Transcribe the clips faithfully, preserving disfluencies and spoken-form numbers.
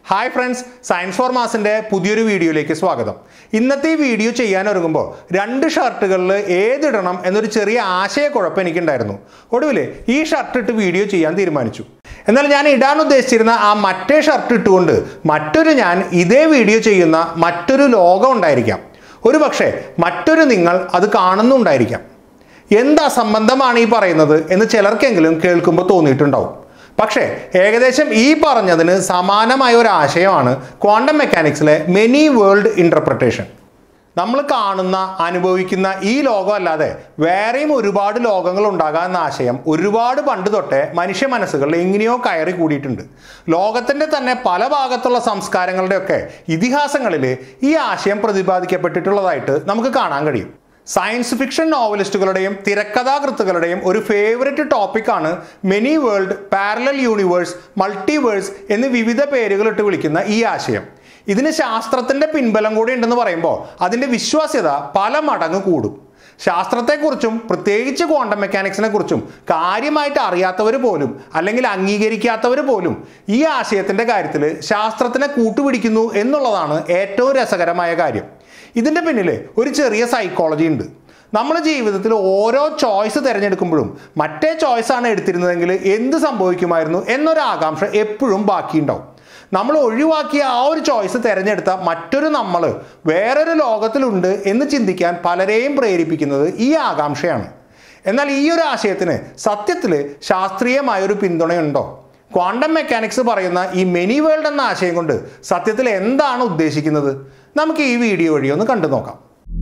Hi friends, Science for Mass ന്റെ പുതിയൊരു വീഡിയോയിലേക്ക് സ്വാഗതം. ഇന്നത്തെ ഈ വീഡിയോ ചെയ്യാൻ ഒരുങ്ങുമ്പോൾ രണ്ട് ഷർട്ടുകളിൽ ഏതിടണം എന്നൊരു ചെറിയ ആശയക്കുഴപ്പം എനിക്കുണ്ടായിരുന്നു. ഒടുവിൽ ഈ ഷർട്ട് ഇട്ട് വീഡിയോ ചെയ്യാൻ തീരുമാനിച്ചു. എന്നാൽ ഞാൻ ഇടാൻ ഉദ്ദേശിച്ചിരുന്ന ആ മറ്റേ ഷർട്ട് ഇട്ടുകൊണ്ട് മറ്റൊരു ഞാൻ ഇതേ വീഡിയോ ചെയ്യുന്ന മറ്റൊരു ലോകം ഉണ്ടായിരിക്കാം. ഒരുപക്ഷെ മറ്റൊരു നിങ്ങൾ അത് കാണുന്നുണ്ടായിരിക്കാം. എന്താ സംബന്ധമാണ് ഈ പറയുന്നത് എന്ന് ചിലർക്കെങ്കിലും കേൾക്കുമ്പോൾ തോന്നിയിട്ടുണ്ടാവും. പക്ഷേ ഏകദേശം ഈ പറഞ്ഞതിന് സമാനമായ ഒരു ആശയമാണ് ക്വാണ്ടം മെക്കാനിക്സിലെ മെനി വേൾഡ് ഇൻ്റർപ്രിട്ടേഷൻ. നമ്മൾ കാണുന്ന അനുഭവിക്കുന്ന ഈ ലോകം അല്ലാതെ വേറെയും ഒരുപാട് ലോകങ്ങൾ ഉണ്ടാകാമെന്ന ആശയം ഒരുപാട് പണ്ട് തൊട്ടേ മനുഷ്യ മനസ്സുകളിൽ എങ്ങനെയോ കയറി കൂടിയിട്ടുണ്ട്. ലോകത്തിൻ്റെ തന്നെ പല ഭാഗത്തുള്ള സംസ്കാരങ്ങളുടെയൊക്കെ ഇതിഹാസങ്ങളിൽ ഈ ആശയം പ്രതിപാദിക്കപ്പെട്ടിട്ടുള്ളതായിട്ട് നമുക്ക് കാണാൻ കഴിയും. സയൻസ് ഫിക്ഷൻ നോവലിസ്റ്റുകളുടെയും തിരക്കഥാകൃത്തുകളുടെയും ഒരു ഫേവററ്റ് ടോപ്പിക്കാണ് many world, parallel universe, multiverse എന്ന് വിവിധ പേരുകളിട്ട് വിളിക്കുന്ന ഈ ആശയം. ഇതിന് ശാസ്ത്രത്തിൻ്റെ പിൻബലം കൂടി ഉണ്ടെന്ന് പറയുമ്പോൾ അതിൻ്റെ വിശ്വാസ്യത പല മടങ്ങ് കൂടും. ശാസ്ത്രത്തെക്കുറിച്ചും പ്രത്യേകിച്ച് ക്വാണ്ടം മെക്കാനിക്സിനെ കുറിച്ചും കാര്യമായിട്ട് അറിയാത്തവർ പോലും അല്ലെങ്കിൽ അംഗീകരിക്കാത്തവർ പോലും ഈ ആശയത്തിൻ്റെ കാര്യത്തിൽ ശാസ്ത്രത്തിനെ കൂട്ടുപിടിക്കുന്നു എന്നുള്ളതാണ് ഏറ്റവും രസകരമായ കാര്യം. ഇതിൻ്റെ പിന്നിൽ ഒരു ചെറിയ സൈക്കോളജി ഉണ്ട്. നമ്മുടെ ജീവിതത്തിൽ ഓരോ ചോയ്സ് തിരഞ്ഞെടുക്കുമ്പോഴും മറ്റേ ചോയ്സാണ് എടുത്തിരുന്നതെങ്കിൽ എന്ത് സംഭവിക്കുമായിരുന്നു എന്നൊരു ആകാംക്ഷ എപ്പോഴും ബാക്കിയുണ്ടാവും. നമ്മൾ ഒഴിവാക്കിയ ആ ഒരു ചോയ്സ് തിരഞ്ഞെടുത്ത മറ്റൊരു നമ്മൾ വേറൊരു ലോകത്തിലുണ്ട് എന്ന് ചിന്തിക്കാൻ പലരെയും പ്രേരിപ്പിക്കുന്നത് ഈ ആകാംക്ഷയാണ്. എന്നാൽ ഈ ഒരു ആശയത്തിന് സത്യത്തിൽ ശാസ്ത്രീയമായൊരു പിന്തുണയുണ്ടോ? ക്വാണ്ടം മെക്കാനിക്സ് പറയുന്ന ഈ മെനി വേൾഡ് എന്ന ആശയം കൊണ്ട് സത്യത്തിൽ എന്താണ് ഉദ്ദേശിക്കുന്നത്? നമുക്ക് ഈ വീഡിയോ വഴി ഒന്ന് കണ്ടു നോക്കാം.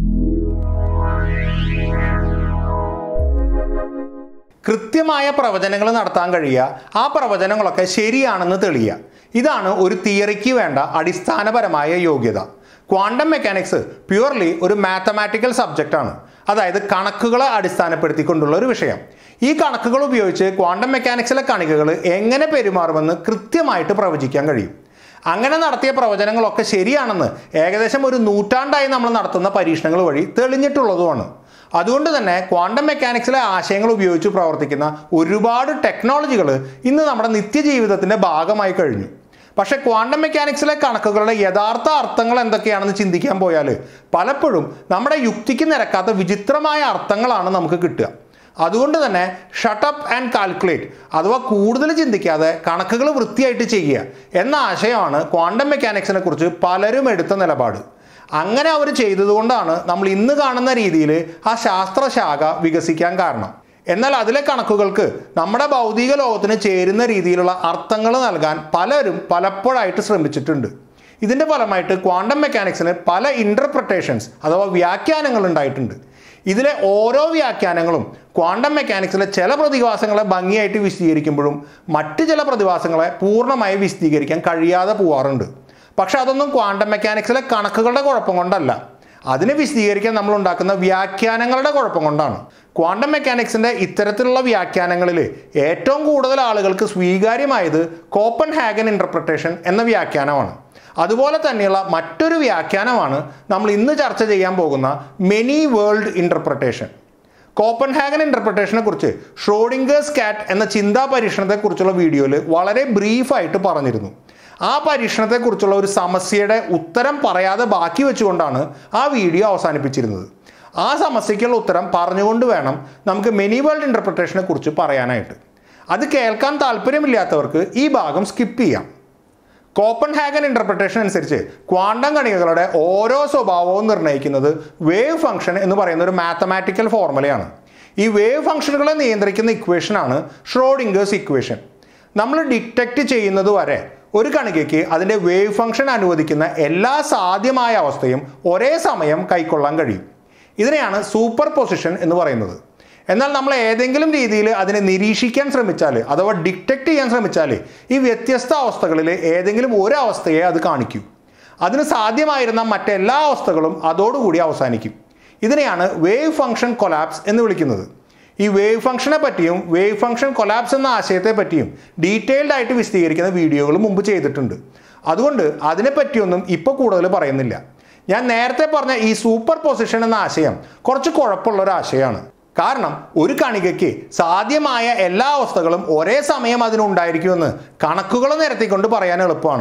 കൃത്യമായ പ്രവചനങ്ങൾ നടത്താൻ കഴിയുക, ആ പ്രവചനങ്ങളൊക്കെ ശരിയാണെന്ന് തെളിയുക, ഇതാണ് ഒരു തിയറിക്ക് വേണ്ട അടിസ്ഥാനപരമായ യോഗ്യത. ക്വാണ്ടം മെക്കാനിക്സ് പ്യുവർലി ഒരു മാത്തമാറ്റിക്കൽ സബ്ജക്റ്റാണ്, അതായത് കണക്കുകളെ അടിസ്ഥാനപ്പെടുത്തിക്കൊണ്ടുള്ള ഒരു വിഷയം. ഈ കണക്കുകൾ ഉപയോഗിച്ച് ക്വാണ്ടം മെക്കാനിക്സിലെ കണികകൾ എങ്ങനെ പെരുമാറുമെന്ന് കൃത്യമായിട്ട് പ്രവചിക്കാൻ കഴിയും. അങ്ങനെ നടത്തിയ പ്രവചനങ്ങളൊക്കെ ശരിയാണെന്ന് ഏകദേശം ഒരു നൂറ്റാണ്ടായി നമ്മൾ നടത്തുന്ന പരീക്ഷണങ്ങൾ വഴി തെളിഞ്ഞിട്ടുള്ളതുമാണ്. അതുകൊണ്ട് തന്നെ ക്വാണ്ടം മെക്കാനിക്സിലെ ആശയങ്ങൾ ഉപയോഗിച്ച് പ്രവർത്തിക്കുന്ന ഒരുപാട് ടെക്നോളജികൾ ഇന്ന് നമ്മുടെ നിത്യജീവിതത്തിൻ്റെ ഭാഗമായി കഴിഞ്ഞു. പക്ഷേ ക്വാണ്ടം മെക്കാനിക്സിലെ കണക്കുകളുടെ യഥാർത്ഥ അർത്ഥങ്ങൾ എന്തൊക്കെയാണെന്ന് ചിന്തിക്കാൻ പോയാൽ പലപ്പോഴും നമ്മുടെ യുക്തിക്ക് നിരക്കാത്ത വിചിത്രമായ അർത്ഥങ്ങളാണ് നമുക്ക് കിട്ടുക. അതുകൊണ്ട് തന്നെ ഷട്ടപ്പ് ആൻഡ് കാൽക്കുലേറ്റ് അഥവാ കൂടുതൽ ചിന്തിക്കാതെ കണക്കുകൾ വൃത്തിയായിട്ട് ചെയ്യുക എന്ന ആശയമാണ് ക്വാണ്ടം മെക്കാനിക്സിനെ കുറിച്ച് പലരും എടുത്ത നിലപാട്. അങ്ങനെ അവർ ചെയ്തതുകൊണ്ടാണ് നമ്മൾ ഇന്ന് കാണുന്ന രീതിയിൽ ആ ശാസ്ത്രശാഖ വികസിക്കാൻ കാരണം. എന്നാൽ അതിലെ കണക്കുകൾക്ക് നമ്മുടെ ഭൗതിക ലോകത്തിന് ചേരുന്ന രീതിയിലുള്ള അർത്ഥങ്ങൾ നൽകാൻ പലരും പലപ്പോഴായിട്ട് ശ്രമിച്ചിട്ടുണ്ട്. ഇതിൻ്റെ ഫലമായിട്ട് ക്വാണ്ടം മെക്കാനിക്സിന് പല ഇൻ്റർപ്രിട്ടേഷൻസ് അഥവാ വ്യാഖ്യാനങ്ങൾ ഉണ്ടായിട്ടുണ്ട്. ഇതിലെ ഓരോ വ്യാഖ്യാനങ്ങളും ക്വാണ്ടം മെക്കാനിക്സിലെ ചില പ്രതിഭാസങ്ങളെ ഭംഗിയായിട്ട് വിശദീകരിക്കുമ്പോഴും മറ്റ് ചില പ്രതിഭാസങ്ങളെ പൂർണ്ണമായി വിശദീകരിക്കാൻ കഴിയാതെ പോവാറുണ്ട്. പക്ഷെ അതൊന്നും ക്വാണ്ടം മെക്കാനിക്സിലെ കണക്കുകളുടെ കുഴപ്പം കൊണ്ടല്ല, അതിനെ വിശദീകരിക്കാൻ നമ്മൾ ഉണ്ടാക്കുന്ന വ്യാഖ്യാനങ്ങളുടെ കുഴപ്പം കൊണ്ടാണ്. ക്വാണ്ടം മെക്കാനിക്സിൻ്റെ ഇത്തരത്തിലുള്ള വ്യാഖ്യാനങ്ങളിൽ ഏറ്റവും കൂടുതൽ ആളുകൾക്ക് സ്വീകാര്യമായത് കോപ്പൻഹാഗൻ ഇൻ്റർപ്രിട്ടേഷൻ എന്ന വ്യാഖ്യാനമാണ്. അതുപോലെ തന്നെയുള്ള മറ്റൊരു വ്യാഖ്യാനമാണ് നമ്മൾ ഇന്ന് ചർച്ച ചെയ്യാൻ പോകുന്ന മെനി വേൾഡ് ഇൻ്റർപ്രിട്ടേഷൻ. കോപ്പൻഹാഗൻ ഇൻ്റർപ്രിട്ടേഷനെ കുറിച്ച് ഷ്രോഡിംഗേഴ്സ് കാറ്റ് എന്ന ചിന്താ പരീക്ഷണത്തെക്കുറിച്ചുള്ള വീഡിയോയിൽ വളരെ ബ്രീഫായിട്ട് പറഞ്ഞിരുന്നു. ആ പരീക്ഷണത്തെക്കുറിച്ചുള്ള ഒരു സമസ്യയുടെ ഉത്തരം പറയാതെ ബാക്കി വെച്ചുകൊണ്ടാണ് ആ വീഡിയോ അവസാനിപ്പിച്ചിരുന്നത്. ആ സമസ്യയ്ക്കുള്ള ഉത്തരം പറഞ്ഞുകൊണ്ട് വേണം നമുക്ക് മെനി വേൾഡ് ഇൻ്റർപ്രിട്ടേഷനെ കുറിച്ച് പറയാനായിട്ട്. അത് കേൾക്കാൻ താല്പര്യമില്ലാത്തവർക്ക് ഈ ഭാഗം സ്കിപ്പ് ചെയ്യാം. കോപ്പൻഹാഗൻ ഇൻ്റർപ്രിട്ടേഷൻ അനുസരിച്ച് ക്വാണ്ടം കണികകളുടെ ഓരോ സ്വഭാവവും നിർണ്ണയിക്കുന്നത് വേവ് ഫംഗ്ഷൻ എന്ന് പറയുന്ന ഒരു മാത്തമാറ്റിക്കൽ ഫോർമുലയാണ്. ഈ വേവ് ഫംഗ്ഷനുകളെ നിയന്ത്രിക്കുന്ന ഇക്വേഷനാണ് ഷ്രോഡിംഗേഴ്സ് ഇക്വേഷൻ. നമ്മൾ ഡിറ്റക്റ്റ് ചെയ്യുന്നത് വരെ ഒരു കണികയ്ക്ക് അതിൻ്റെ വേവ് ഫംഗ്ഷൻ അനുവദിക്കുന്ന എല്ലാ സാധ്യമായ അവസ്ഥയും ഒരേ സമയം കൈക്കൊള്ളാൻ കഴിയും. ഇതിനെയാണ് സൂപ്പർ പൊസിഷൻ എന്ന് പറയുന്നത്. എന്നാൽ നമ്മൾ ഏതെങ്കിലും രീതിയിൽ അതിനെ നിരീക്ഷിക്കാൻ ശ്രമിച്ചാൽ അഥവാ ഡിറ്റക്റ്റ് ചെയ്യാൻ ശ്രമിച്ചാൽ ഈ വ്യത്യസ്ത അവസ്ഥകളിൽ ഏതെങ്കിലും ഒരവസ്ഥയെ അത് കാണിക്കൂ. അതിന് സാധ്യമായിരുന്ന മറ്റെല്ലാ അവസ്ഥകളും അതോടുകൂടി അവസാനിക്കും. ഇതിനെയാണ് വേവ് ഫംഗ്ഷൻ കൊലാപ്സ് എന്ന് വിളിക്കുന്നത്. ഈ വേവ് ഫംഗ്ഷനെ പറ്റിയും വേവ് ഫംഗ്ഷൻ കൊലാപ്സ് എന്ന ആശയത്തെ പറ്റിയും ഡീറ്റെയിൽഡ് ആയിട്ട് വിശദീകരിക്കുന്ന വീഡിയോകൾ മുമ്പ് ചെയ്തിട്ടുണ്ട്. അതുകൊണ്ട് അതിനെപ്പറ്റിയൊന്നും ഇപ്പോൾ കൂടുതൽ പറയുന്നില്ല. ഞാൻ നേരത്തെ പറഞ്ഞ ഈ സൂപ്പർ പൊസിഷൻ എന്ന ആശയം കുറച്ച് കുഴപ്പമുള്ള ഒരു ആശയമാണ്. കാരണം ഒരു കണികയ്ക്ക് സാധ്യമായ എല്ലാ അവസ്ഥകളും ഒരേ സമയം അതിനുണ്ടായിരിക്കുമെന്ന് കണക്കുകൾ നിരത്തിക്കൊണ്ട് പറയാൻ എളുപ്പമാണ്.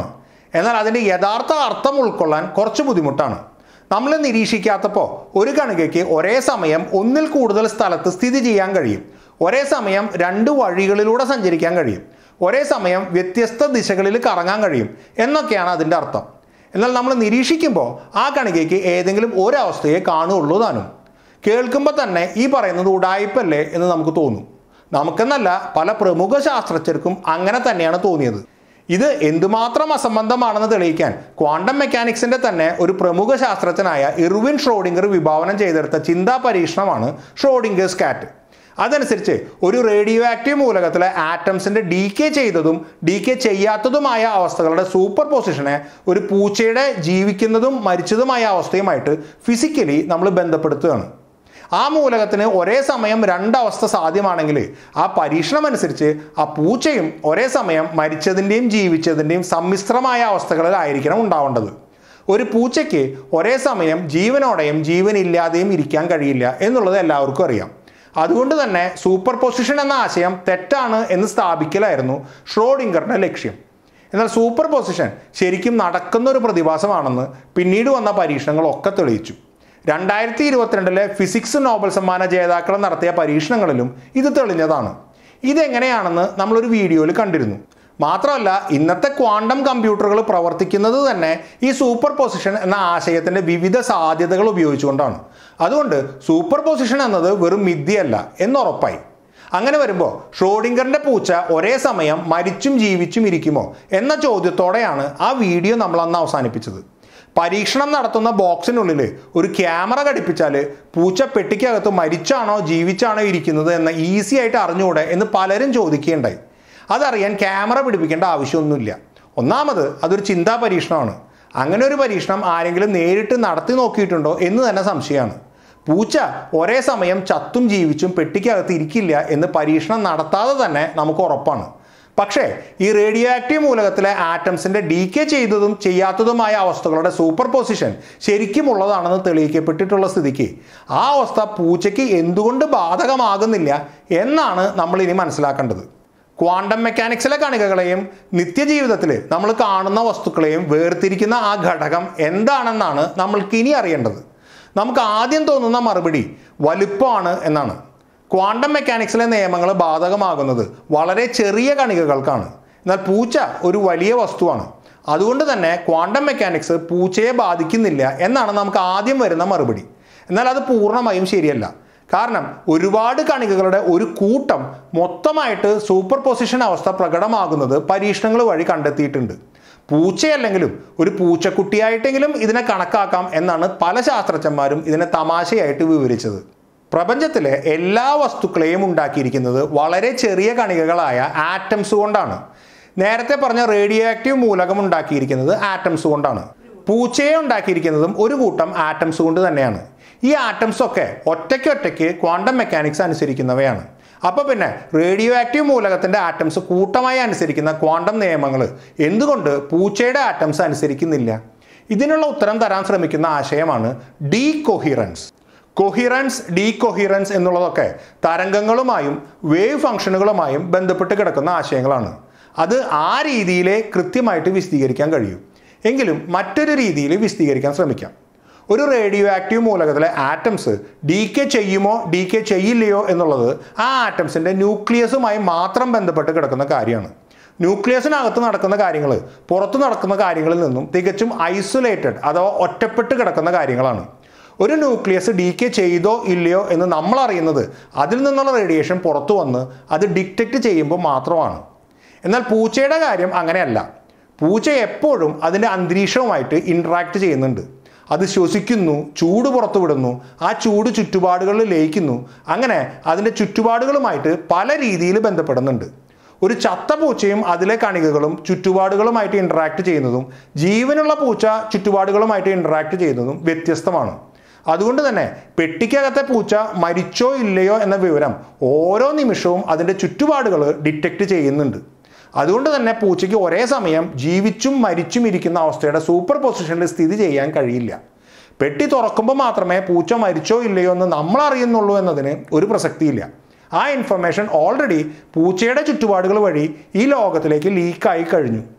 എന്നാൽ അതിൻ്റെ യഥാർത്ഥ അർത്ഥം ഉൾക്കൊള്ളാൻ കുറച്ച് ബുദ്ധിമുട്ടാണ്. നമ്മൾ നിരീക്ഷിക്കാത്തപ്പോൾ ഒരു കണികയ്ക്ക് ഒരേ സമയം ഒന്നിൽ കൂടുതൽ സ്ഥലത്ത് സ്ഥിതി ചെയ്യാൻ കഴിയും, ഒരേ സമയം രണ്ട് വഴികളിലൂടെ സഞ്ചരിക്കാൻ കഴിയും, ഒരേ സമയം വ്യത്യസ്ത ദിശകളിൽ കറങ്ങാൻ കഴിയും എന്നൊക്കെയാണ് അതിൻ്റെ അർത്ഥം. എന്നാൽ നമ്മൾ നിരീക്ഷിക്കുമ്പോൾ ആ കണികയ്ക്ക് ഏതെങ്കിലും ഒരവസ്ഥയെ കാണുകയുള്ളൂ താനും. കേൾക്കുമ്പോൾ തന്നെ ഈ പറയുന്നത് ഉടായിപ്പല്ലേ എന്ന് നമുക്ക് തോന്നും. നമുക്കെന്നല്ല, പല പ്രമുഖ ശാസ്ത്രജ്ഞർക്കും അങ്ങനെ തന്നെയാണ് തോന്നിയത്. ഇത് എന്തുമാത്രം അസംബന്ധമാണെന്ന് തെളിയിക്കാൻ ക്വാണ്ടം മെക്കാനിക്സിൻ്റെ തന്നെ ഒരു പ്രമുഖ ശാസ്ത്രജ്ഞനായ ഇർവിൻ ഷ്രോഡിംഗർ വിഭാവനം ചെയ്തെടുത്ത ചിന്താ പരീക്ഷണമാണ് ഷ്രോഡിംഗേഴ്സ് കാറ്റ്. അതനുസരിച്ച് ഒരു റേഡിയോ ആക്റ്റീവ് മൂലകത്തിലെ ആറ്റംസിൻ്റെ ഡീകേ ചെയ്തതും ഡീകേ ചെയ്യാത്തതുമായ അവസ്ഥകളുടെ സൂപ്പർ പൊസിഷനെ ഒരു പൂച്ചയുടെ ജീവിക്കുന്നതും മരിച്ചതുമായ അവസ്ഥയുമായിട്ട് ഫിസിക്കലി നമ്മൾ ബന്ധപ്പെടുത്തുകയാണ്. ആ മൂലകത്തിന് ഒരേ സമയം രണ്ടവസ്ഥ സാധ്യമാണെങ്കിൽ ആ പരീക്ഷണം അനുസരിച്ച് ആ പൂച്ചയും ഒരേ സമയം മരിച്ചതിൻ്റെയും ജീവിച്ചതിൻ്റെയും സമ്മിശ്രമായ അവസ്ഥകളിലായിരിക്കണം ഉണ്ടാവേണ്ടത്. ഒരു പൂച്ചയ്ക്ക് ഒരേ സമയം ജീവനോടെയും ജീവനില്ലാതെയും ഇരിക്കാൻ കഴിയില്ല എന്നുള്ളത് എല്ലാവർക്കും അറിയാം. അതുകൊണ്ട് തന്നെ സൂപ്പർ പൊസിഷൻ എന്ന ആശയം തെറ്റാണ് എന്ന് സ്ഥാപിക്കലായിരുന്നു ഷ്രോഡിംഗറിൻ്റെ ലക്ഷ്യം. എന്നാൽ സൂപ്പർ പൊസിഷൻ ശരിക്കും നടക്കുന്ന ഒരു പ്രതിഭാസമാണെന്ന് പിന്നീട് വന്ന പരീക്ഷണങ്ങളൊക്കെ തെളിയിച്ചു. രണ്ടായിരത്തി ഇരുപത്തിരണ്ടിലെ ഫിസിക്സ് നോബൽ സമ്മാന ജേതാക്കൾ നടത്തിയ പരീക്ഷണങ്ങളിലും ഇത് തെളിഞ്ഞതാണ്. ഇതെങ്ങനെയാണെന്ന് നമ്മളൊരു വീഡിയോയിൽ കണ്ടിരുന്നു. മാത്രമല്ല, ഇന്നത്തെ ക്വാണ്ടം കമ്പ്യൂട്ടറുകൾ പ്രവർത്തിക്കുന്നത് തന്നെ ഈ സൂപ്പർ പൊസിഷൻ എന്ന ആശയത്തിൻ്റെ വിവിധ സാധ്യതകൾ ഉപയോഗിച്ചുകൊണ്ടാണ്. അതുകൊണ്ട് സൂപ്പർ പൊസിഷൻ എന്നത് വെറും മിഥ്യയല്ല എന്നുറപ്പായി. അങ്ങനെ വരുമ്പോൾ ഷ്രോഡിംഗറിൻ്റെ പൂച്ച ഒരേ സമയം മരിച്ചും ജീവിച്ചും ഇരിക്കുമോ എന്ന ചോദ്യത്തോടെയാണ് ആ വീഡിയോ നമ്മൾ അന്ന് അവസാനിപ്പിച്ചത്. പരീക്ഷണം നടത്തുന്ന ബോക്സിനുള്ളിൽ ഒരു ക്യാമറ ഘടിപ്പിച്ചാൽ പൂച്ച പെട്ടിക്കകത്ത് മരിച്ചാണോ ജീവിച്ചാണോ ഇരിക്കുന്നത് എന്ന് ഈസി ആയിട്ട് അറിഞ്ഞുകൂടെ എന്ന് പലരും ചോദിക്കുകയുണ്ടായി. അതറിയാൻ ക്യാമറ പിടിപ്പിക്കേണ്ട ആവശ്യമൊന്നുമില്ല. ഒന്നാമത് അതൊരു ചിന്താ പരീക്ഷണമാണ്. അങ്ങനെ ഒരു പരീക്ഷണം ആരെങ്കിലും നേരിട്ട് നടത്തി നോക്കിയിട്ടുണ്ടോ എന്ന് തന്നെ സംശയമാണ്. പൂച്ച ഒരേ സമയം ചത്തും ജീവിച്ചും പെട്ടിക്കകത്ത് ഇരിക്കില്ല എന്ന് പരീക്ഷണം നടത്താതെ തന്നെ നമുക്ക് ഉറപ്പാണ്. പക്ഷേ ഈ റേഡിയോ ആക്റ്റീവ് മൂലകത്തിലെ ആറ്റംസിൻ്റെ ഡീകേ ചെയ്തതും ചെയ്യാത്തതുമായ അവസ്ഥകളുടെ സൂപ്പർ പൊസിഷൻ ശരിക്കും ഉള്ളതാണെന്ന് തെളിയിക്കപ്പെട്ടിട്ടുള്ള സ്ഥിതിക്ക് ആ അവസ്ഥ പൂച്ചയ്ക്ക് എന്തുകൊണ്ട് ബാധകമാകുന്നില്ല എന്നാണ് നമ്മൾ ഇനി മനസ്സിലാക്കേണ്ടത്. ക്വാണ്ടം മെക്കാനിക്സിലെ കണികകളെയും നിത്യജീവിതത്തിൽ നമ്മൾ കാണുന്ന വസ്തുക്കളെയും വേർതിരിക്കുന്ന ആ ഘടകം എന്താണെന്നാണ് നമ്മൾക്ക് ഇനി അറിയേണ്ടത്. നമുക്ക് ആദ്യം തോന്നുന്ന മറുപടി വലുപ്പമാണ് എന്നാണ്. ക്വാണ്ടം മെക്കാനിക്സിലെ നിയമങ്ങൾ ബാധകമാകുന്നത് വളരെ ചെറിയ കണികകൾക്കാണ്. എന്നാൽ പൂച്ച ഒരു വലിയ വസ്തുവാണ്. അതുകൊണ്ട് തന്നെ ക്വാണ്ടം മെക്കാനിക്സ് പൂച്ചയെ ബാധിക്കുന്നില്ല എന്നാണ് നമുക്ക് ആദ്യം വരുന്ന മറുപടി. എന്നാൽ അത് പൂർണ്ണമായും ശരിയല്ല. കാരണം ഒരുപാട് കണികകളുടെ ഒരു കൂട്ടം മൊത്തമായിട്ട് സൂപ്പർ പൊസിഷൻ അവസ്ഥ പ്രകടമാകുന്നത് പരീക്ഷണങ്ങൾ വഴി കണ്ടെത്തിയിട്ടുണ്ട്. പൂച്ചയല്ലെങ്കിലും ഒരു പൂച്ചക്കുട്ടിയായിട്ടെങ്കിലും ഇതിനെ കണക്കാക്കാം എന്നാണ് പല ശാസ്ത്രജ്ഞന്മാരും ഇതിനെ തമാശയായിട്ട് വിവരിച്ചത്. പ്രപഞ്ചത്തിലെ എല്ലാ വസ്തുക്കളെയും ഉണ്ടാക്കിയിരിക്കുന്നത് വളരെ ചെറിയ കണികകളായ ആറ്റംസ് കൊണ്ടാണ്. നേരത്തെ പറഞ്ഞ റേഡിയോ ആക്റ്റീവ് മൂലകം ഉണ്ടാക്കിയിരിക്കുന്നത് ആറ്റംസ് കൊണ്ടാണ്. പൂച്ചയെ ഉണ്ടാക്കിയിരിക്കുന്നതും ഒരു കൂട്ടം ആറ്റംസ് കൊണ്ട് തന്നെയാണ്. ഈ ആറ്റംസ് ഒക്കെ ഒറ്റയ്ക്കൊറ്റയ്ക്ക് ക്വാണ്ടം മെക്കാനിക്സ് അനുസരിക്കുന്നവയാണ്. അപ്പോൾ പിന്നെ റേഡിയോ ആക്റ്റീവ് മൂലകത്തിൻ്റെ ആറ്റംസ് കൂട്ടമായി അനുസരിക്കുന്ന ക്വാണ്ടം നിയമങ്ങൾ എന്തുകൊണ്ട് പൂച്ചയുടെ ആറ്റംസ് അനുസരിക്കുന്നില്ല? ഇതിനുള്ള ഉത്തരം തരാൻ ശ്രമിക്കുന്ന ആശയമാണ് ഡീകൊഹിറൻസ്. കൊഹിറൻസ്, ഡീകൊഹിറൻസ് എന്നുള്ളതൊക്കെ തരംഗങ്ങളുമായും വേവ് ഫംഗ്ഷനുകളുമായും ബന്ധപ്പെട്ട് കിടക്കുന്ന ആശയങ്ങളാണ്. അത് ആ രീതിയിലെ കൃത്യമായിട്ട് വിശദീകരിക്കാൻ കഴിയും. എങ്കിലും മറ്റൊരു രീതിയിൽ വിശദീകരിക്കാൻ ശ്രമിക്കാം. ഒരു റേഡിയോ ആക്റ്റീവ് മൂലകത്തിലെ ആറ്റംസ് ഡീകേ ചെയ്യുമോ ഡീകേ ചെയ്യില്ലയോ എന്നുള്ളത് ആ ആറ്റംസിൻ്റെ ന്യൂക്ലിയസുമായി മാത്രം ബന്ധപ്പെട്ട് കിടക്കുന്ന കാര്യമാണ്. ന്യൂക്ലിയസിനകത്ത് നടക്കുന്ന കാര്യങ്ങൾ പുറത്ത് നടക്കുന്ന കാര്യങ്ങളിൽ നിന്നും തികച്ചും ഐസൊലേറ്റഡ് അഥവാ ഒറ്റപ്പെട്ട് കിടക്കുന്ന കാര്യങ്ങളാണ്. ഒരു ന്യൂക്ലിയസ് ഡീകേ ചെയ്തോ ഇല്ലയോ എന്ന് നമ്മൾ അറിയുന്നത് അതിൽ നിന്നുള്ള റേഡിയേഷൻ പുറത്തു വന്ന് അത് ഡിറ്റക്റ്റ് ചെയ്യുമ്പോൾ മാത്രമാണ്. എന്നാൽ പൂച്ചയുടെ കാര്യം അങ്ങനെയല്ല. പൂച്ച എപ്പോഴും അതിൻ്റെ അന്തരീക്ഷവുമായിട്ട് ഇൻട്രാക്ട് ചെയ്യുന്നുണ്ട്. അത് ശ്വസിക്കുന്നു, ചൂട് പുറത്തു വിടുന്നു, ആ ചൂട് ചുറ്റുപാടുകളിൽ ലയിക്കുന്നു. അങ്ങനെ അതിൻ്റെ ചുറ്റുപാടുകളുമായിട്ട് പല രീതിയിൽ ബന്ധപ്പെടുന്നുണ്ട്. ഒരു ചത്ത പൂച്ചയും അതിലെ കണികകളും ചുറ്റുപാടുകളുമായിട്ട് ഇൻട്രാക്ട് ചെയ്യുന്നതും ജീവനുള്ള പൂച്ച ചുറ്റുപാടുകളുമായിട്ട് ഇൻട്രാക്ട് ചെയ്യുന്നതും വ്യത്യസ്തമാണ്. അതുകൊണ്ട് തന്നെ പെട്ടിക്കകത്തെ പൂച്ച മരിച്ചോ ഇല്ലയോ എന്ന വിവരം ഓരോ നിമിഷവും അതിൻ്റെ ചുറ്റുപാടുകൾ ഡിറ്റക്റ്റ് ചെയ്യുന്നുണ്ട്. അതുകൊണ്ട് തന്നെ പൂച്ചയ്ക്ക് ഒരേ സമയം ജീവിച്ചും മരിച്ചും ഇരിക്കുന്ന അവസ്ഥയുടെ സൂപ്പർ പൊസിഷനിൽ സ്ഥിതി ചെയ്യാൻ കഴിയില്ല. പെട്ടി തുറക്കുമ്പോൾ മാത്രമേ പൂച്ച മരിച്ചോ ഇല്ലയോ എന്ന് നമ്മൾ അറിയുന്നുള്ളൂ എന്നതിന് ഒരു പ്രസക്തിയില്ല. ആ ഇൻഫർമേഷൻ ഓൾറെഡി പൂച്ചയുടെ ചുറ്റുപാടുകൾ വഴി ഈ ലോകത്തിലേക്ക് ലീക്കായി കഴിഞ്ഞു.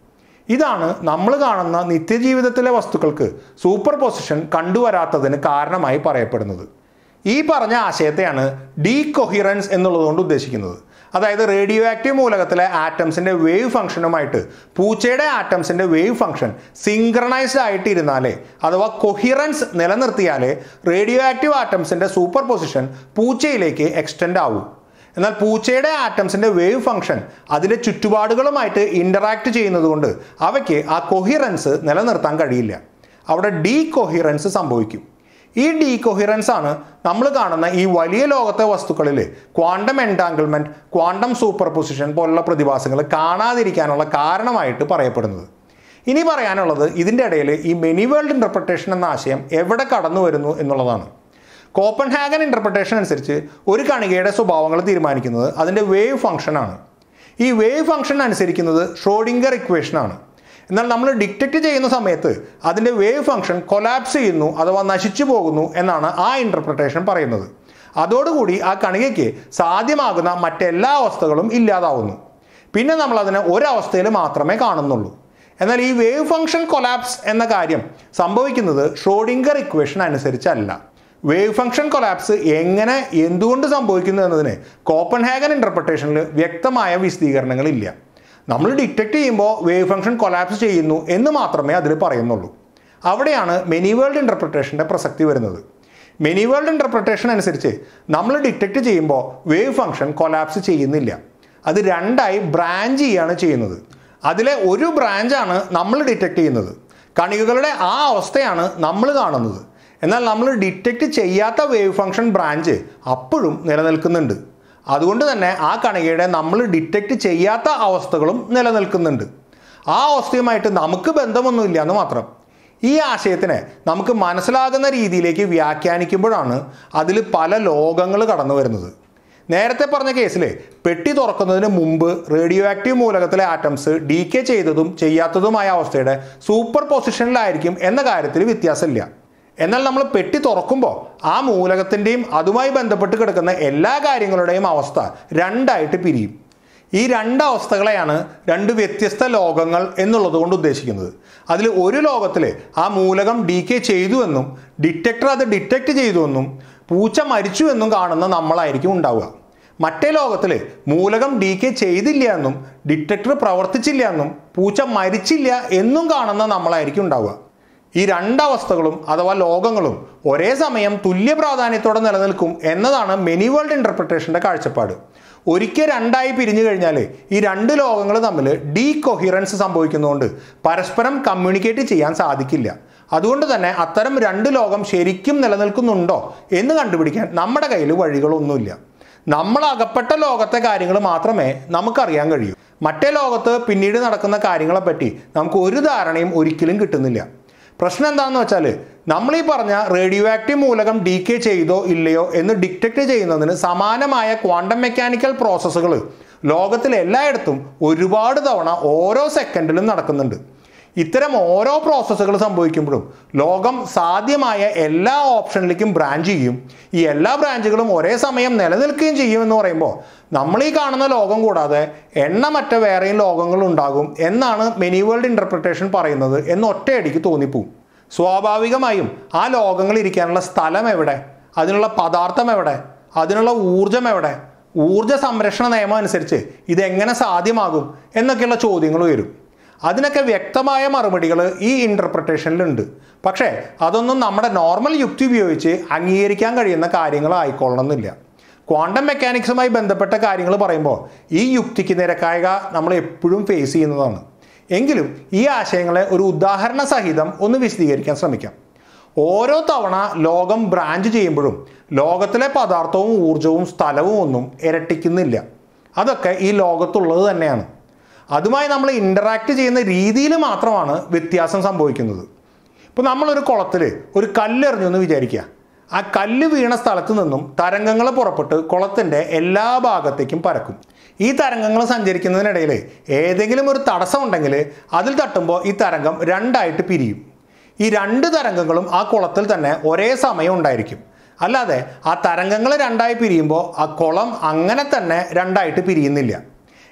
ഇതാണ് നമ്മൾ കാണുന്ന നിത്യജീവിതത്തിലെ വസ്തുക്കൾക്ക് സൂപ്പർ പൊസിഷൻ കണ്ടുവരാത്തതിന് കാരണമായി പറയപ്പെടുന്നത്. ഈ പറഞ്ഞ ആശയത്തെയാണ് ഡീകൊഹിറൻസ് എന്നുള്ളതുകൊണ്ട് ഉദ്ദേശിക്കുന്നത്. അതായത് റേഡിയോ ആക്റ്റീവ് മൂലകത്തിലെ ആറ്റംസിൻ്റെ വേവ് ഫംഗ്ഷനുമായിട്ട് പൂച്ചയുടെ ആറ്റംസിൻ്റെ വേവ് ഫംഗ്ഷൻ സിങ്ക്രണൈസ്ഡ് ആയിട്ടിരുന്നാലേ അഥവാ കൊഹിറൻസ് നിലനിർത്തിയാലേ റേഡിയോ ആക്റ്റീവ് ആറ്റംസിൻ്റെ സൂപ്പർ പൊസിഷൻ പൂച്ചയിലേക്ക് എക്സ്റ്റെൻഡ് ആവൂ. എന്നാൽ പൂച്ചയുടെ ആറ്റംസിൻ്റെ വേവ് ഫംഗ്ഷൻ അതിൻ്റെ ചുറ്റുപാടുകളുമായിട്ട് ഇൻ്ററാക്ട് ചെയ്യുന്നത് കൊണ്ട് അവയ്ക്ക് ആ കൊഹിറൻസ് നിലനിർത്താൻ കഴിയില്ല. അവിടെ ഡീകൊഹിറൻസ് സംഭവിക്കും. ഈ ഡീകൊഹിറൻസ് ആണ് നമ്മൾ കാണുന്ന ഈ വലിയ ലോകത്തെ വസ്തുക്കളിൽ quantum entanglement, quantum superposition പോലുള്ള പ്രതിഭാസങ്ങൾ കാണാതിരിക്കാനുള്ള കാരണമായിട്ട് പറയപ്പെടുന്നത്. ഇനി പറയാനുള്ളത് ഇതിൻ്റെ ഇടയിൽ ഈ മെനി വേൾഡ് ഇൻ്റർപ്രിട്ടേഷൻ എന്ന ആശയം എവിടെ കടന്നു വരുന്നു എന്നുള്ളതാണ്. കോപ്പൻഹാഗൻ ഇൻ്റർപ്രിട്ടേഷൻ അനുസരിച്ച് ഒരു കണികയുടെ സ്വഭാവങ്ങൾ തീരുമാനിക്കുന്നത് അതിൻ്റെ വേവ് ഫംഗ്ഷനാണ്. ഈ വേവ് ഫംഗ്ഷൻ അനുസരിക്കുന്നത് ഷ്രോഡിംഗർ ഇക്വേഷനാണ്. എന്നാൽ നമ്മൾ ഡിറ്റക്റ്റ് ചെയ്യുന്ന സമയത്ത് അതിൻ്റെ വേവ് ഫംഗ്ഷൻ കൊലാപ്സ് ചെയ്യുന്നു അഥവാ നശിച്ചു പോകുന്നു എന്നാണ് ആ ഇൻ്റർപ്രിട്ടേഷൻ പറയുന്നത്. അതോടുകൂടി ആ കണികയ്ക്ക് സാധ്യമാകുന്ന മറ്റെല്ലാ അവസ്ഥകളും ഇല്ലാതാവുന്നു. പിന്നെ നമ്മൾ അതിനെ ഒരവസ്ഥയിൽ മാത്രമേ കാണുന്നുള്ളൂ. എന്നാൽ ഈ വേവ് ഫംഗ്ഷൻ കൊലാപ്സ് എന്ന കാര്യം സംഭവിക്കുന്നത് ഷ്രോഡിംഗർ ഇക്വേഷൻ അനുസരിച്ചല്ല. വേവ് ഫംഗ്ഷൻ കൊലാപ്സ് എങ്ങനെ എന്തുകൊണ്ട് സംഭവിക്കുന്നു എന്നതിന് കോപ്പൻഹാഗൻ ഇൻ്റർപ്രിട്ടേഷനിൽ വ്യക്തമായ വിശദീകരണങ്ങളില്ല. നമ്മൾ ഡിറ്റക്റ്റ് ചെയ്യുമ്പോൾ വേവ് ഫംഗ്ഷൻ കൊലാപ്സ് ചെയ്യുന്നു എന്ന് മാത്രമേ അതിൽ പറയുന്നുള്ളൂ. അവിടെയാണ് മെനി വേൾഡ് ഇൻ്റർപ്രിട്ടേഷൻ്റെ പ്രസക്തി വരുന്നത്. മെനി വേൾഡ് ഇൻ്റർപ്രിട്ടേഷൻ അനുസരിച്ച് നമ്മൾ ഡിറ്റക്റ്റ് ചെയ്യുമ്പോൾ വേവ് ഫംഗ്ഷൻ കൊലാപ്സ് ചെയ്യുന്നില്ല. അത് രണ്ടായി ബ്രാഞ്ച് ചെയ്യുകയാണ് ചെയ്യുന്നത്. അതിലെ ഒരു ബ്രാഞ്ചാണ് നമ്മൾ ഡിറ്റക്റ്റ് ചെയ്യുന്നത്. കണികകളുടെ ആ അവസ്ഥയാണ് നമ്മൾ കാണുന്നത്. എന്നാൽ നമ്മൾ ഡിറ്റക്റ്റ് ചെയ്യാത്ത വേവ് ഫംഗ്ഷൻ ബ്രാഞ്ച് അപ്പോഴും നിലനിൽക്കുന്നുണ്ട്. അതുകൊണ്ട് തന്നെ ആ കണികയുടെ നമ്മൾ ഡിറ്റക്റ്റ് ചെയ്യാത്ത അവസ്ഥകളും നിലനിൽക്കുന്നുണ്ട്. ആ അവസ്ഥയുമായിട്ട് നമുക്ക് ബന്ധമൊന്നുമില്ല എന്ന് മാത്രം. ഈ ആശയത്തിനെ നമുക്ക് മനസ്സിലാകുന്ന രീതിയിലേക്ക് വ്യാഖ്യാനിക്കുമ്പോഴാണ് അതിൽ പല ലോകങ്ങൾ കടന്നു വരുന്നത്. നേരത്തെ പറഞ്ഞ കേസിൽ പെട്ടി തുറക്കുന്നതിന് മുമ്പ് റേഡിയോ ആക്റ്റീവ് മൂലകത്തിലെ ആറ്റംസ് ഡീകേ ചെയ്തതും ചെയ്യാത്തതുമായ അവസ്ഥയുടെ സൂപ്പർ പൊസിഷനിലായിരിക്കും എന്ന കാര്യത്തിൽ വ്യത്യാസമില്ല. എന്നാൽ നമ്മൾ പെട്ടി തുറക്കുമ്പോൾ ആ മൂലകത്തിൻ്റെയും അതുമായി ബന്ധപ്പെട്ട് കിടക്കുന്ന എല്ലാ കാര്യങ്ങളുടെയും അവസ്ഥ രണ്ടായിട്ട് പിരിയും. ഈ രണ്ട് അവസ്ഥകളെയാണ് രണ്ട് വ്യത്യസ്ത ലോകങ്ങൾ എന്നുള്ളത് കൊണ്ട് ഉദ്ദേശിക്കുന്നത്. അതിൽ ഒരു ലോകത്തിൽ ആ മൂലകം ഡീകേ ചെയ്തു എന്നും ഡിറ്റക്ടർ അത് ഡിറ്റക്റ്റ് ചെയ്തു എന്നും പൂച്ച മരിച്ചു എന്നും കാണുന്ന നമ്മളായിരിക്കും ഉണ്ടാവുക. മറ്റേ ലോകത്തിൽ മൂലകം ഡീകേ ചെയ്തില്ല എന്നും ഡിറ്റക്ടർ പ്രവർത്തിച്ചില്ല എന്നും പൂച്ച മരിച്ചില്ല എന്നും കാണുന്ന നമ്മളായിരിക്കും ഉണ്ടാവുക. ഈ രണ്ടവസ്ഥകളും അഥവാ ലോകങ്ങളും ഒരേ സമയം തുല്യ പ്രാധാന്യത്തോടെ നിലനിൽക്കും എന്നതാണ് മെനി വേൾഡ് ഇൻ്റർപ്രിട്ടേഷൻ്റെ കാഴ്ചപ്പാട്. ഒരിക്കൽ രണ്ടായി പിരിഞ്ഞു കഴിഞ്ഞാൽ ഈ രണ്ട് ലോകങ്ങൾ തമ്മിൽ ഡീകൊഹിറൻസ് സംഭവിക്കുന്നതുകൊണ്ട് പരസ്പരം കമ്മ്യൂണിക്കേറ്റ് ചെയ്യാൻ സാധിക്കില്ല. അതുകൊണ്ട് തന്നെ അത്തരം രണ്ട് ലോകം ശരിക്കും നിലനിൽക്കുന്നുണ്ടോ എന്ന് കണ്ടുപിടിക്കാൻ നമ്മുടെ കയ്യിൽ വഴികളൊന്നുമില്ല. നമ്മൾ അകപ്പെട്ട ലോകത്തെ കാര്യങ്ങൾ മാത്രമേ നമുക്കറിയാൻ കഴിയൂ. മറ്റേ ലോകത്ത് പിന്നീട് നടക്കുന്ന കാര്യങ്ങളെപ്പറ്റി നമുക്ക് ഒരു ധാരണയും ഒരിക്കലും കിട്ടുന്നില്ല. പ്രശ്നം എന്താണെന്ന് വെച്ചാൽ നമ്മൾ ഈ പറഞ്ഞ റേഡിയോ ആക്റ്റീവ് മൂലകം ഡീകേ ചെയ്തോ ഇല്ലയോ എന്ന് ഡിറ്റക്റ്റ് ചെയ്യുന്നതിന് സമാനമായ ക്വാണ്ടം മെക്കാനിക്കൽ പ്രോസസ്സുകൾ ലോകത്തിൽ എല്ലായിടത്തും ഒരുപാട് തവണ ഓരോ സെക്കൻഡിലും നടക്കുന്നുണ്ട്. ഇത്തരം ഓരോ പ്രോസസ്സുകൾ സംഭവിക്കുമ്പോഴും ലോകം സാധ്യമായ എല്ലാ ഓപ്ഷനിലേക്കും ബ്രാഞ്ച് ചെയ്യും. ഈ എല്ലാ ബ്രാഞ്ചുകളും ഒരേ സമയം നിലനിൽക്കുകയും ചെയ്യുമെന്ന് പറയുമ്പോൾ നമ്മൾ ഈ കാണുന്ന ലോകം കൂടാതെ എണ്ണമറ്റ വേറെയും ലോകങ്ങൾ ഉണ്ടാകും എന്നാണ് മെനി വേൾഡ് ഇൻ്റർപ്രിട്ടേഷൻ പറയുന്നത് എന്ന് ഒറ്റയടിക്ക് തോന്നിപ്പോവും. സ്വാഭാവികമായും ആ ലോകങ്ങൾ ഇരിക്കാനുള്ള സ്ഥലം എവിടെ, അതിനുള്ള പദാർത്ഥം എവിടെ, അതിനുള്ള ഊർജം എവിടെ, ഊർജ സംരക്ഷണ നിയമം അനുസരിച്ച് ഇതെങ്ങനെ സാധ്യമാകും എന്നൊക്കെയുള്ള ചോദ്യങ്ങൾ വരും. അതിനൊക്കെ വ്യക്തമായ മറുപടികൾ ഈ ഇൻ്റർപ്രിട്ടേഷനിലുണ്ട്. പക്ഷേ അതൊന്നും നമ്മുടെ നോർമൽ യുക്തി ഉപയോഗിച്ച് അംഗീകരിക്കാൻ കഴിയുന്ന കാര്യങ്ങളായിക്കൊള്ളണമെന്നില്ല. ക്വാണ്ടം മെക്കാനിക്സുമായി ബന്ധപ്പെട്ട കാര്യങ്ങൾ പറയുമ്പോൾ ഈ യുക്തിക്ക് നിരക്കായ നമ്മൾ എപ്പോഴും ഫേസ് ചെയ്യുന്നതാണ്. എങ്കിലും ഈ ആശയങ്ങളെ ഒരു ഉദാഹരണ സഹിതം ഒന്ന് വിശദീകരിക്കാൻ ശ്രമിക്കാം. ഓരോ തവണ ലോകം ബ്രാഞ്ച് ചെയ്യുമ്പോഴും ലോകത്തിലെ പദാർത്ഥവും ഊർജവും സ്ഥലവും ഒന്നും ഇരട്ടിക്കുന്നില്ല. അതൊക്കെ ഈ ലോകത്തുള്ളത് തന്നെയാണ്. അതുമായി നമ്മൾ ഇൻ്ററാക്ട് ചെയ്യുന്ന രീതിയിൽ മാത്രമാണ് വ്യത്യാസം സംഭവിക്കുന്നത്. ഇപ്പോൾ നമ്മളൊരു കുളത്തിൽ ഒരു കല്ലെറിഞ്ഞു എന്ന് വിചാരിക്കുക. ആ കല്ല് വീണ സ്ഥലത്ത് നിന്നും തരംഗങ്ങൾ പുറപ്പെട്ട് കുളത്തിൻ്റെ എല്ലാ ഭാഗത്തേക്കും പരക്കും. ഈ തരംഗങ്ങൾ സഞ്ചരിക്കുന്നതിനിടയിൽ ഏതെങ്കിലും ഒരു തടസ്സം ഉണ്ടെങ്കിൽ അതിൽ തട്ടുമ്പോൾ ഈ തരംഗം രണ്ടായിട്ട് പിരിയും. ഈ രണ്ട് തരംഗങ്ങളും ആ കുളത്തിൽ തന്നെ ഒരേ സമയം ഉണ്ടായിരിക്കും. അല്ലാതെ ആ തരംഗങ്ങൾ രണ്ടായി പിരിയുമ്പോൾ ആ കുളം അങ്ങനെ തന്നെ രണ്ടായിട്ട് പിരിയുന്നില്ല.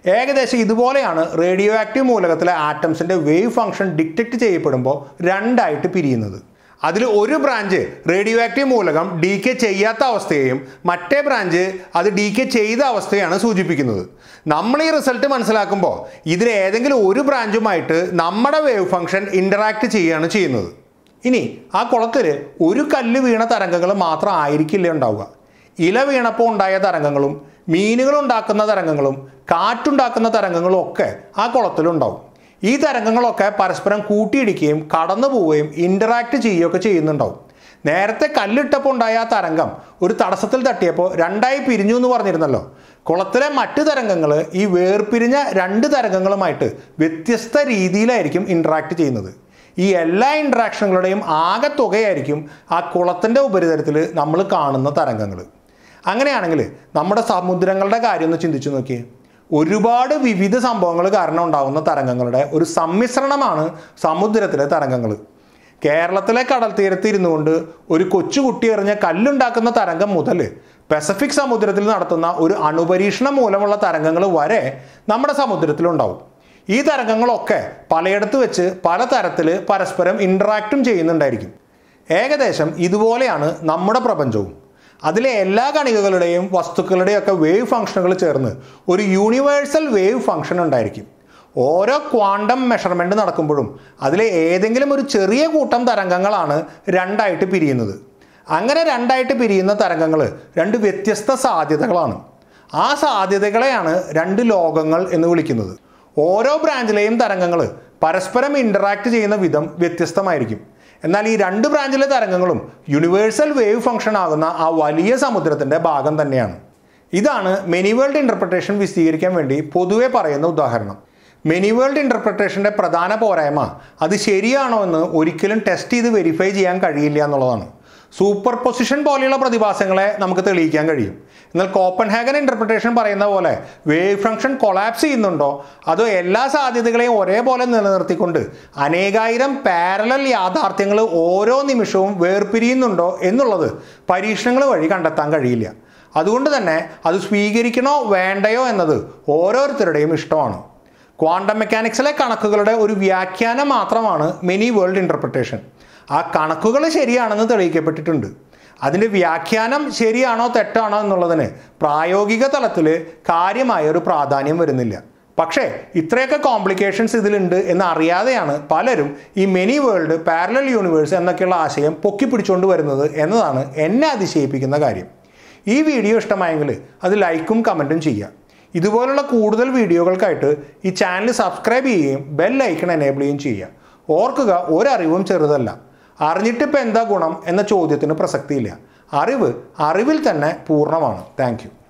ഏകദേശം ഇതുപോലെയാണ് റേഡിയോ ആക്റ്റീവ് മൂലകത്തിലെ ആറ്റംസിൻ്റെ വേവ് ഫംഗ്ഷൻ ഡിറ്റക്റ്റ് ചെയ്യപ്പെടുമ്പോൾ രണ്ടായിട്ട് പിരിയുന്നത്. അതിൽ ഒരു ബ്രാഞ്ച് റേഡിയോ ആക്റ്റീവ് മൂലകം ഡീകെ ചെയ്യാത്ത അവസ്ഥയെയും മറ്റേ ബ്രാഞ്ച് അത് ഡീകെ ചെയ്ത അവസ്ഥയാണ് സൂചിപ്പിക്കുന്നത്. നമ്മൾ ഈ റിസൾട്ട് മനസ്സിലാക്കുമ്പോൾ ഇതിൽ ഏതെങ്കിലും ഒരു ബ്രാഞ്ചുമായിട്ട് നമ്മുടെ വേവ് ഫംഗ്ഷൻ ഇൻ്ററാക്ട് ചെയ്യുകയാണ് ചെയ്യുന്നത്. ഇനി ആ കുളത്തിൽ ഒരു കല്ല് വീണ തരംഗങ്ങൾ മാത്രം ആയിരിക്കില്ല ഉണ്ടാവുക. ഇല വീണപ്പോൾ ഉണ്ടായ തരംഗങ്ങളും മീനുകൾ ഉണ്ടാക്കുന്ന തരംഗങ്ങളും കാറ്റുണ്ടാക്കുന്ന തരംഗങ്ങളും ഒക്കെ ആ കുളത്തിലുണ്ടാവും. ഈ തരംഗങ്ങളൊക്കെ പരസ്പരം കൂട്ടിയിടിക്കുകയും കടന്നു പോവുകയും ഇൻ്ററാക്ട് ചെയ്യുകയൊക്കെ ചെയ്യുന്നുണ്ടാവും. നേരത്തെ കല്ലിട്ടപ്പോൾ ഉണ്ടായ ആ തരംഗം ഒരു തടസ്സത്തിൽ തട്ടിയപ്പോൾ രണ്ടായി പിരിഞ്ഞു എന്ന് പറഞ്ഞിരുന്നല്ലോ. കുളത്തിലെ മറ്റ് തരംഗങ്ങൾ ഈ വേർപിരിഞ്ഞ രണ്ട് തരംഗങ്ങളുമായിട്ട് വ്യത്യസ്ത രീതിയിലായിരിക്കും ഇൻ്ററാക്ട് ചെയ്യുന്നത്. ഈ എല്ലാ ഇൻട്രാക്ഷനുകളുടെയും ആകെ തുകയായിരിക്കും ആ കുളത്തിൻ്റെ ഉപരിതലത്തിൽ നമ്മൾ കാണുന്ന തരംഗങ്ങൾ. അങ്ങനെയാണെങ്കിൽ നമ്മുടെ സമുദ്രങ്ങളുടെ കാര്യം ഒന്ന് ചിന്തിച്ചു നോക്കിയേ. ഒരുപാട് വിവിധ സംഭവങ്ങൾ കാരണം ഉണ്ടാകുന്ന തരംഗങ്ങളുടെ ഒരു സമ്മിശ്രണമാണ് സമുദ്രത്തിലെ തരംഗങ്ങൾ. കേരളത്തിലെ കടൽ തീരത്ത് ഇരുന്നു കൊണ്ട് ഒരു കൊച്ചുകുട്ടി എറിഞ്ഞ കല്ലുണ്ടാക്കുന്ന തരംഗം മുതൽ പസഫിക് സമുദ്രത്തിൽ നടത്തുന്ന ഒരു അണുപരീക്ഷണം മൂലമുള്ള തരംഗങ്ങൾ വരെ നമ്മുടെ സമുദ്രത്തിലുണ്ടാവും. ഈ തരംഗങ്ങളൊക്കെ പലയിടത്ത് വെച്ച് പല തരത്തിൽ പരസ്പരം ഇൻട്രാക്റ്റും ചെയ്യുന്നുണ്ടായിരിക്കും. ഏകദേശം ഇതുപോലെയാണ് നമ്മുടെ പ്രപഞ്ചവും. അതിലെ എല്ലാ കണികകളുടെയും വസ്തുക്കളുടെയും ഒക്കെ വേവ് ഫംഗ്ഷനുകൾ ചേർന്ന് ഒരു യൂണിവേഴ്സൽ വേവ് ഫംഗ്ഷൻ ഉണ്ടായിരിക്കും. ഓരോ ക്വാണ്ടം മെഷർമെൻറ്റ് നടക്കുമ്പോഴും അതിലെ ഏതെങ്കിലും ഒരു ചെറിയ കൂട്ടം തരംഗങ്ങളാണ് രണ്ടായിട്ട് പിരിയുന്നത്. അങ്ങനെ രണ്ടായിട്ട് പിരിയുന്ന തരംഗങ്ങൾ രണ്ട് വ്യത്യസ്ത സാധ്യതകളാണ്. ആ സാധ്യതകളെയാണ് രണ്ട് ലോകങ്ങൾ എന്ന് വിളിക്കുന്നത്. ഓരോ ബ്രാഞ്ചിലെയും തരംഗങ്ങൾ പരസ്പരം ഇൻ്ററാക്ട് ചെയ്യുന്ന വിധം വ്യത്യസ്തമായിരിക്കും. എന്നാൽ ഈ രണ്ട് ബ്രാഞ്ചിലെ തരംഗങ്ങളും യൂണിവേഴ്സൽ വേവ് ഫംഗ്ഷൻ ആകുന്ന ആ വലിയ സമുദ്രത്തിൻ്റെ ഭാഗം തന്നെയാണ്. ഇതാണ് മെനി വേൾഡ് ഇൻ്റർപ്രിട്ടേഷൻ വിശദീകരിക്കാൻ വേണ്ടി പൊതുവെ പറയുന്ന ഉദാഹരണം. മെനി വേൾഡ് ഇൻ്റർപ്രിട്ടേഷൻ്റെ പ്രധാന പോരായ്മ അത് ശരിയാണോ എന്ന് ഒരിക്കലും ടെസ്റ്റ് ചെയ്ത് വെരിഫൈ ചെയ്യാൻ കഴിയില്ല എന്നുള്ളതാണ്. സൂപ്പർ പൊസിഷൻ പോലെയുള്ള പ്രതിഭാസങ്ങളെ നമുക്ക് തെളിയിക്കാൻ കഴിയും. എന്നാൽ കോപ്പൻഹാഗൻ ഇൻ്റർപ്രിട്ടേഷൻ പറയുന്ന പോലെ വേവ് ഫംഗ്ഷൻ കൊളാപ്സ് ചെയ്യുന്നുണ്ടോ അതോ എല്ലാ സാധ്യതകളെയും ഒരേപോലെ നിലനിർത്തിക്കൊണ്ട് അനേകായിരം പാരലൽ യാഥാർത്ഥ്യങ്ങൾ ഓരോ നിമിഷവും വേർപിരിയുന്നുണ്ടോ എന്നുള്ളത് പരീക്ഷണങ്ങൾ വഴി കണ്ടെത്താൻ കഴിയില്ല. അതുകൊണ്ട് തന്നെ അത് സ്വീകരിക്കണോ വേണ്ടയോ എന്നത് ഓരോരുത്തരുടെയും ഇഷ്ടമാണ്. ക്വാണ്ടം മെക്കാനിക്സിലെ കണക്കുകളുടെ ഒരു വ്യാഖ്യാനം മാത്രമാണ് മെനി വേൾഡ് ഇൻ്റർപ്രിട്ടേഷൻ. ആ കണക്കുകൾ ശരിയാണെന്ന് തെളിയിക്കപ്പെട്ടിട്ടുണ്ട്. അതിൻ്റെ വ്യാഖ്യാനം ശരിയാണോ തെറ്റാണോ എന്നുള്ളതിന് പ്രായോഗിക തലത്തിൽ കാര്യമായൊരു പ്രാധാന്യം വരുന്നില്ല. പക്ഷേ ഇത്രയൊക്കെ കോംപ്ലിക്കേഷൻസ് ഇതിലുണ്ട് എന്ന് അറിയാതെയാണ് പലരും ഈ മെനി വേൾഡ് പാരലൽ യൂണിവേഴ്സ് എന്നൊക്കെയുള്ള ആശയം പൊക്കി പിടിച്ചുകൊണ്ട് വരുന്നത് എന്നതാണ് എന്നെ അതിശയിപ്പിക്കുന്ന കാര്യം. ഈ വീഡിയോ ഇഷ്ടമായെങ്കിൽ അത് ലൈക്കും കമൻറ്റും ചെയ്യുക. ഇതുപോലുള്ള കൂടുതൽ വീഡിയോകൾക്കായിട്ട് ഈ ചാനൽ സബ്സ്ക്രൈബ് ചെയ്യുകയും ബെൽ ഐക്കൺ എനേബിൾ ചെയ്യുകയും ചെയ്യുക. ഓർക്കുക, ഒരറിവും ചെറുതല്ല. അറിഞ്ഞിട്ടിപ്പോൾ എന്താ ഗുണം എന്ന ചോദ്യത്തിന് പ്രസക്തിയില്ല. അറിവ് അറിവിൽ തന്നെ പൂർണ്ണമാണ്. Thank you.